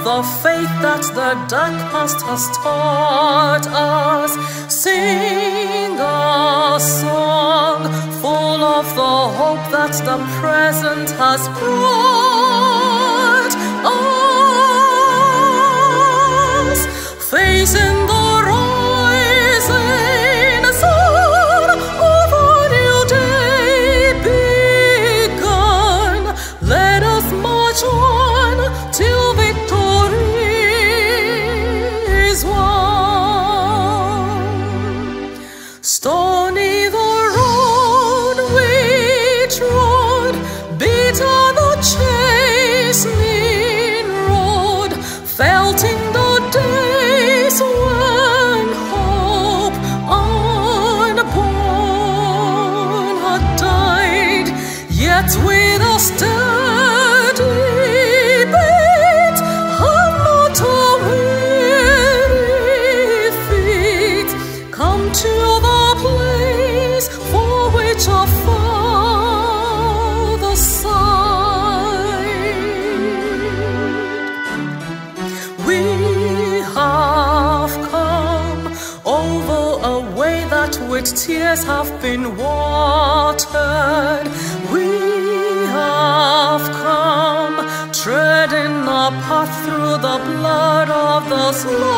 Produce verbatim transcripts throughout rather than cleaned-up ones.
the faith that the dark past has taught us. Sing a song full of the hope that the present has brought us. Facing the rising sun of a new day begun, let us march on till victory is won. Stony the road we trod, bitter the chastening road, felting the days when hope unborn had died, yet with a steady beat and not a weary feet, come to the place for which our Father sighed. We have come over a way that with tears have been watered. We have come treading a path through the blood of the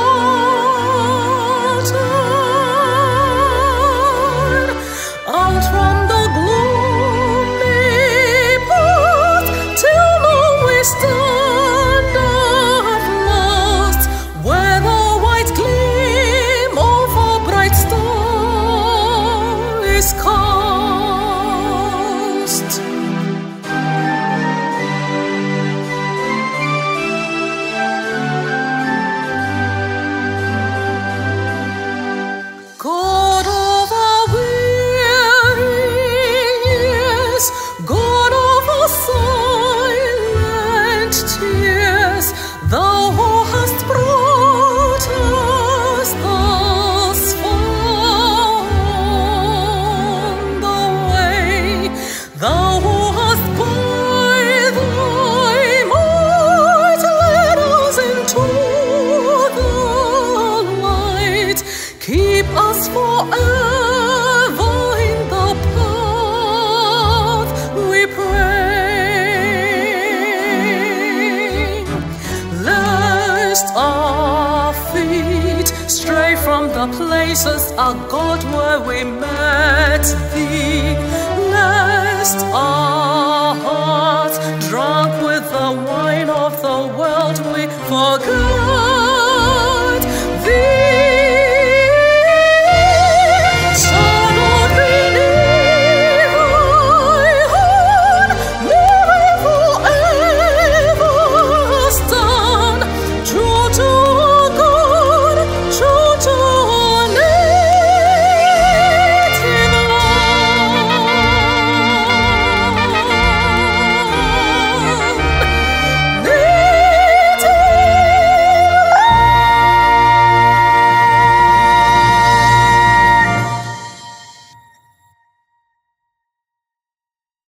slaughtered. Out from the gloomy path till now we stand at last, where the white gleam of a bright star is cast. God of our weary years, God of our silent tears, Thou who hast brought us thus far on the way, Thou who hast by Thy might led us into the light, keep us forever in the path we pray, lest our feet stray from the places, our God, where we met Thee, lest our hearts, drunk with the wine of the world, we forget Thee.